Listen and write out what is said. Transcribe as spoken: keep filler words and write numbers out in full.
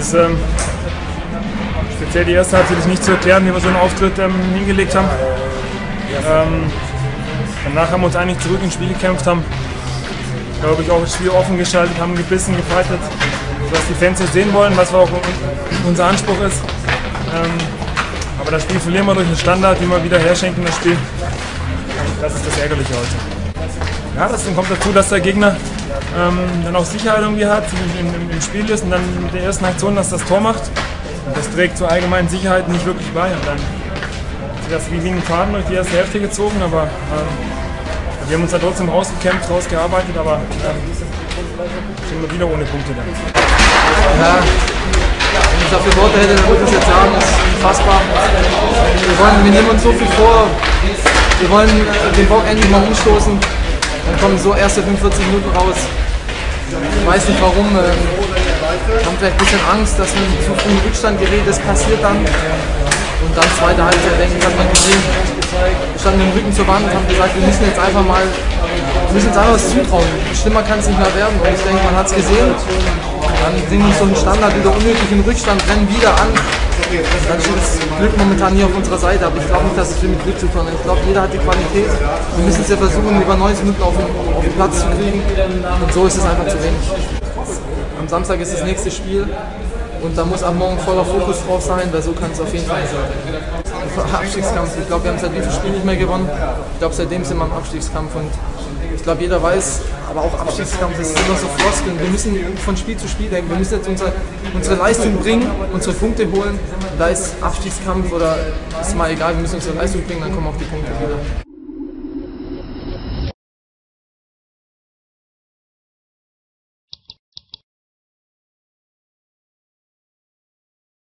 ist ähm, speziell die erste Halbzeit ist nicht zu erklären, wie wir so einen Auftritt ähm, hingelegt haben. Ähm, danach haben wir uns eigentlich zurück ins Spiel gekämpft, haben, glaube ich, auch das Spiel offen geschaltet, haben gebissen, gefightet, was die Fans jetzt sehen wollen, was auch unser Anspruch ist. Ähm, aber das Spiel verlieren wir durch einen Standard, den wir wieder herschenken, das Spiel. Das ist das Ärgerliche heute. Ja, das kommt dazu, dass der Gegner ähm, dann auch Sicherheit irgendwie hat, im, im, im Spiel ist und dann mit der ersten Aktion, dass das Tor macht. Und das trägt zur allgemeinen Sicherheit nicht wirklich bei. Und dann ist das wie ein Faden durch die erste Hälfte gezogen, aber ähm, wir haben uns da trotzdem rausgekämpft, rausgearbeitet, aber ähm, sind wir wieder ohne Punkte dann. Ja, wenn ich dafür Worte hätte, dann würde ich es jetzt sagen, das ist unfassbar. Wir, wollen, wir nehmen uns so viel vor, wir wollen den Bock endlich mal umstoßen, dann kommen so erste fünfundvierzig Minuten raus. Ich weiß nicht warum, wir haben vielleicht ein bisschen Angst, dass man zu früh in Rückstand gerät, das passiert dann. Und dann zweite Halbzeit, denke ich, hat man gesehen, wir standen mit dem Rücken zur Wand und haben gesagt, wir müssen jetzt einfach mal, wir müssen uns einfach was zutrauen. Schlimmer kann es nicht mehr werden und ich denke, man hat es gesehen. Dann bringen uns so einen Standard wieder unnötig in Rückstand, rennen wieder an. Dann steht das Glück momentan hier auf unserer Seite, aber ich glaube nicht, dass es viel mit Glück zu tun hat. Ich glaube, jeder hat die Qualität. Wir müssen es ja versuchen, über neunzig Minuten auf den, auf den Platz zu kriegen und so ist es einfach zu wenig. Am Samstag ist das nächste Spiel und da muss am Morgen voller Fokus drauf sein, weil so kann es auf jeden Fall sein. Abstiegskampf, ich glaube, wir haben seit diesem Spiel nicht mehr gewonnen. Ich glaube, seitdem sind wir im Abstiegskampf und ich glaube, jeder weiß, aber auch Abstiegskampf, das ist immer so Floskeln. Wir müssen von Spiel zu Spiel denken, wir müssen jetzt unsere, unsere Leistung bringen, unsere Punkte holen. Da ist Abstiegskampf oder ist mal egal, wir müssen unsere Leistung bringen, dann kommen auch die Punkte wieder.